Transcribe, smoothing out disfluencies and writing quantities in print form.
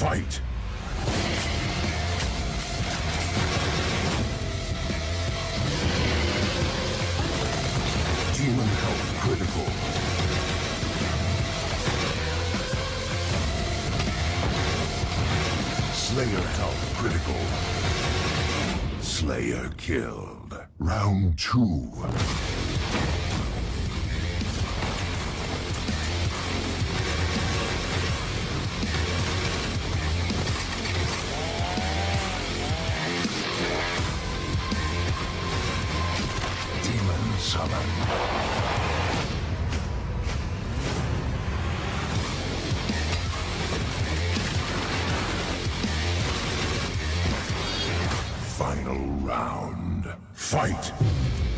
Fight! Demon health critical. Slayer health critical. Slayer killed. Round 2. Demon summon. Final round. Fight!